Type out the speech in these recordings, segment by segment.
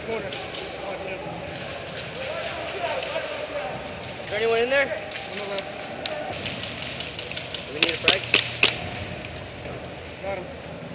Corner. Is there anyone in there? On the left. Do we need a frag? Got him.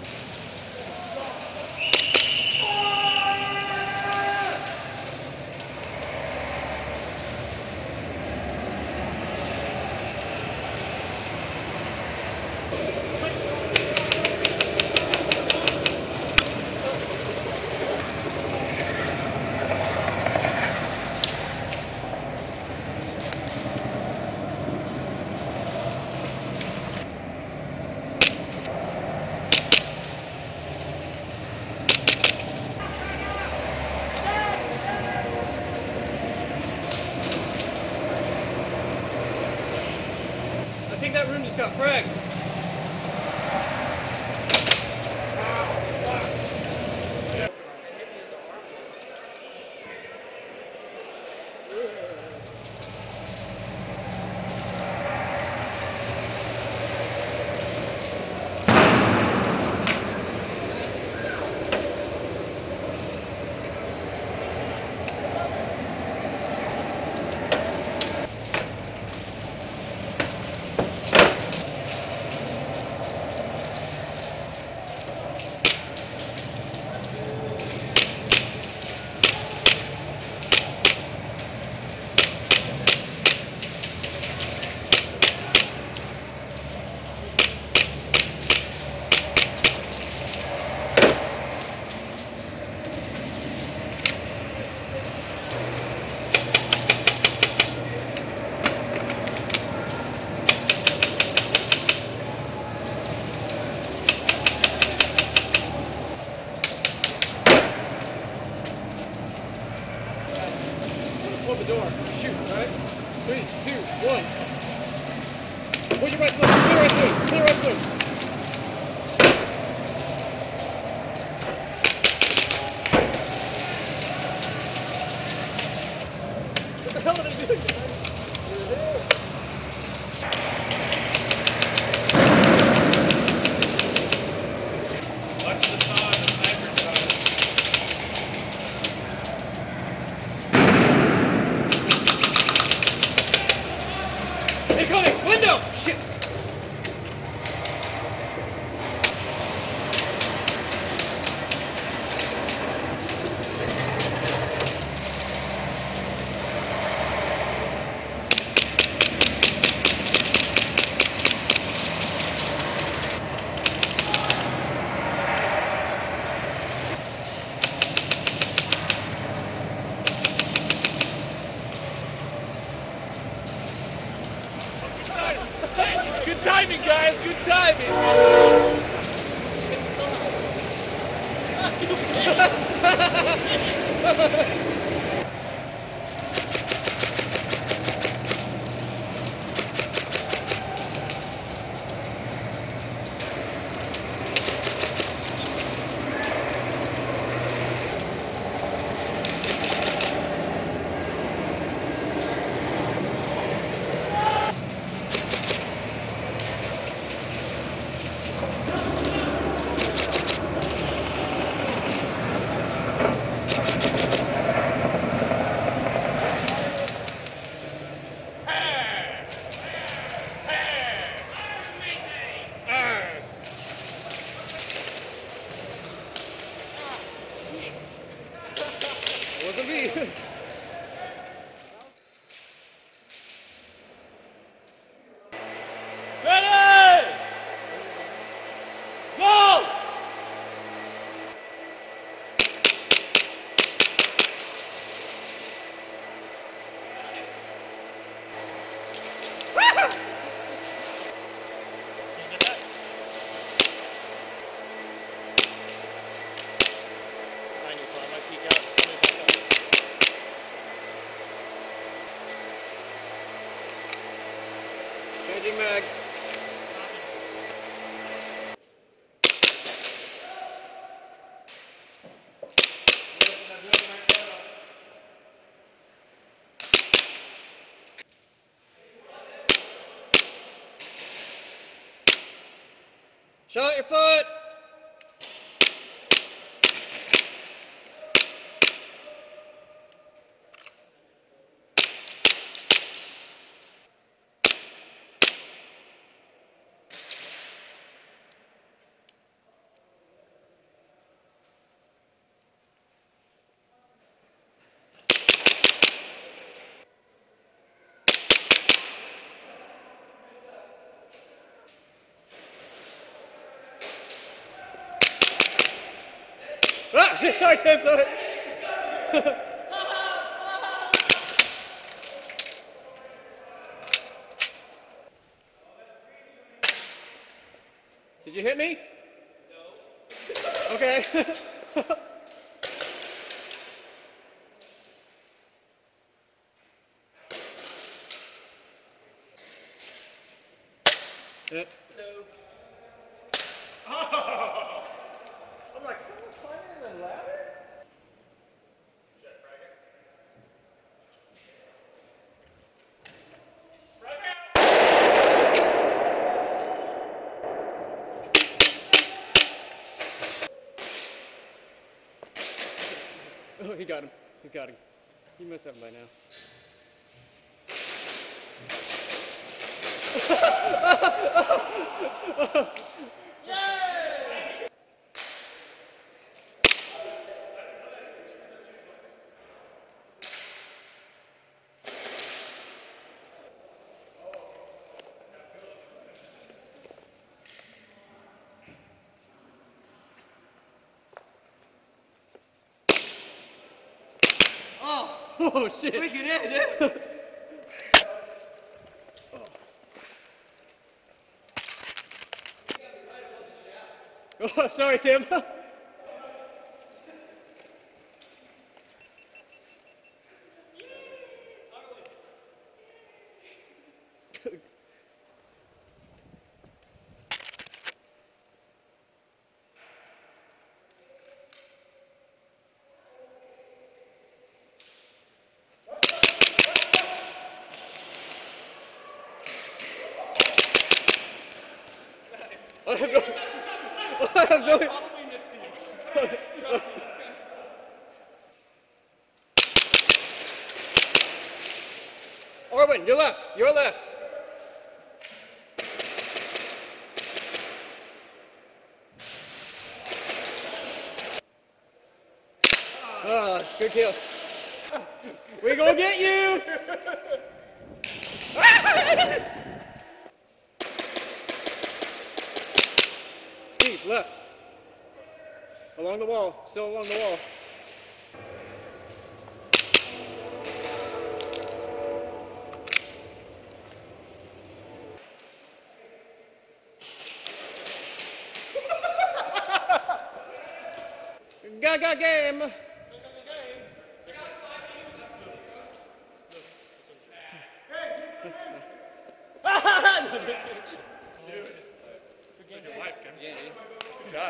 I think that room just got fragged. Hold the door. Shoot, right? 3, 2, 1. Hold your right foot. Clear right foot. Clear right foot. What the hell are they doing? Watch the saw and the sniper shot. Incoming! Window! Shit! Good timing, guys. Good timing. Wasn't me. Ready! Go! Changing mags. Show out your foot. Ah, sorry, Tim, sorry. Did you hit me? No. Okay. Yep. No. Oh. I'm like, someone's climbing in the ladder? Oh, he got him. He got him. He must have him by now. Oh shit! Freaking in, dude! Oh, sorry, Tim. I have no. Probably missed you. Trust me, this guy's... Orwin, your left. Your left. Ah, good kill. We gonna get you. Steve, left. Along the wall. Still along the wall. Gaga game. Good job.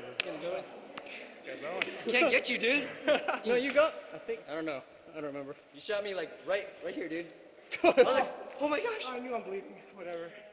Can't get you, dude. No, you got. I think. I don't know. I don't remember. You shot me like right here, dude. I was like, oh my gosh. I knew I'm bleeding. Whatever.